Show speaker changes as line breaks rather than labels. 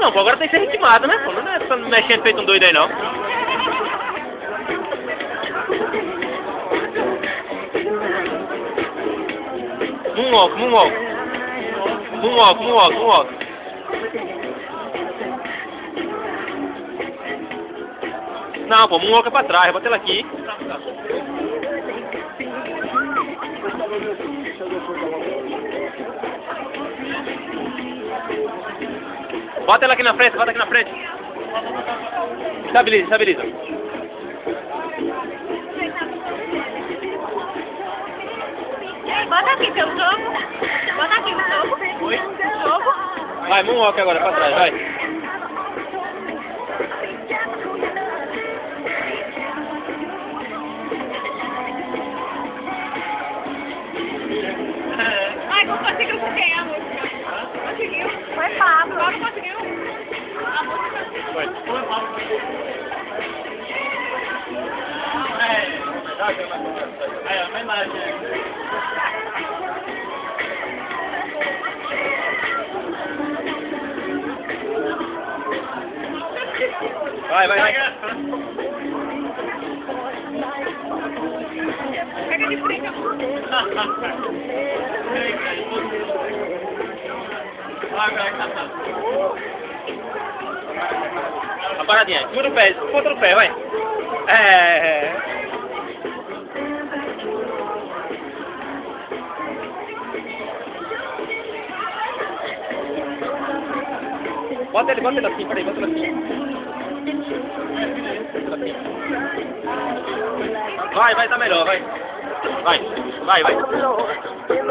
não, pô, agora tem que ser ritmado, né, pô? Não é ficando mexendo feito um doido aí, não. Moonwalk, moonwalk. Moonwalk, moonwalk, moonwalk. Não, pô, moonwalk é pra trás, bota ela aqui. Bota ela aqui na frente, bota aqui na frente. Estabiliza, estabiliza.
Bota aqui teu jogo. Bota aqui o jogo.
Oi?
Jogo.
Vai, moonwalk agora, pra trás, vai.
Ai, não conseguiu com quem a música? Conseguiu. Foi Pablo. Pablo conseguiu. A música.
Foi. Vai, vai, vai.
Pega de frente a
A paradinha, em cima do pé, contra o pé, vai. Bota ele assim, peraí, bota ele assim. Vai, tá melhor, vai. Vai.